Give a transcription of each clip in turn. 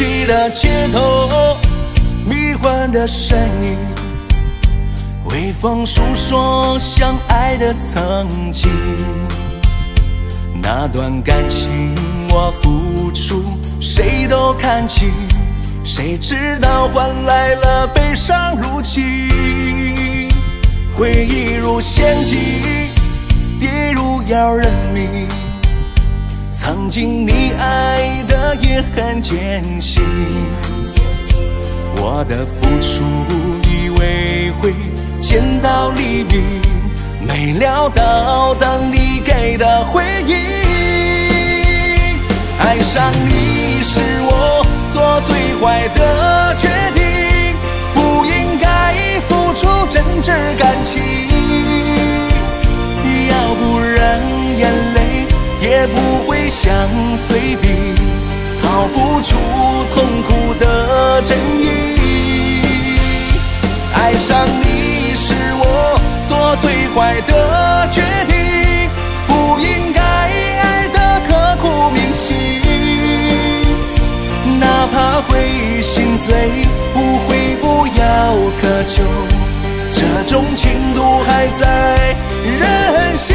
起的街头，迷幻的声音，微风诉说相爱的曾经。那段感情我付出，谁都看清，谁知道换来了悲伤如棋。回忆如陷阱，跌入要人命。曾经你爱的也很艰辛，我的付出以为会见到黎明，没料到等你给的回应。爱上你是我做最坏的决定，不应该付出真挚感情，要不然眼泪也不会像碎冰，逃不出痛苦的真意。爱上你是我做最坏的决定，不应该爱得刻骨铭心，哪怕会心碎，不会不要苛求，这种情度还在人心。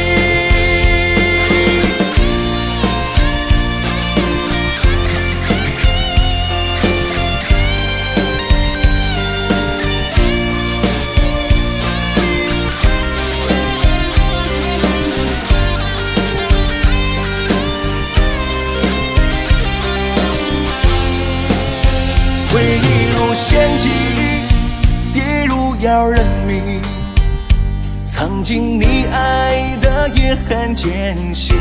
回忆如陷阱，跌入要人命。曾经你爱的也很艰辛，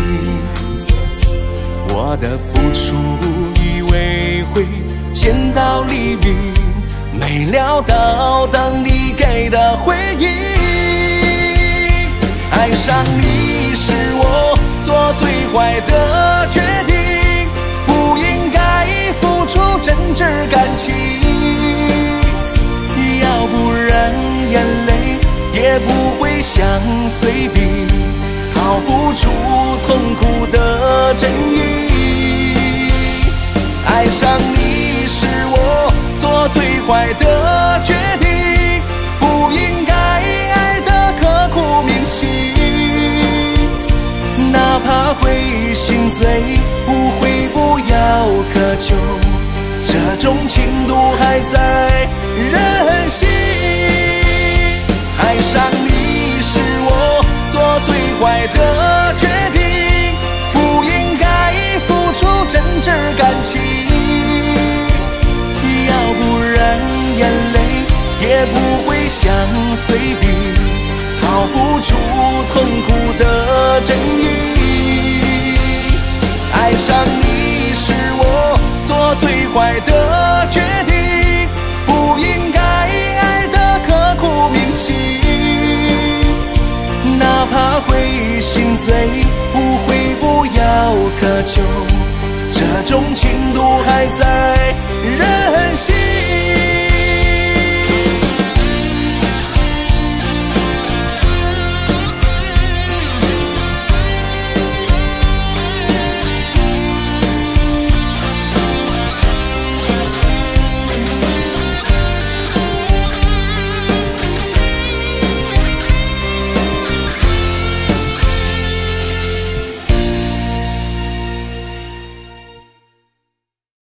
我的付出以为会见到黎明，没料到等你给的回应。爱上你是我做最坏的决定，不应该付出真挚感情，要不然眼泪也不会像碎冰，逃不出痛苦的真意。爱上你是我做最坏的决定，不应该爱得刻骨铭心，哪怕会心碎，不会不要苛求，这种情度还在人心。爱上你是我做最坏的决定，不应该付出真挚感情，要不然眼泪也不会像碎冰，逃不出痛苦的真意。爱上你是我做最坏的决定，不应该爱得刻骨铭心，哪怕会心碎，不会不要苛求，这种情度还在人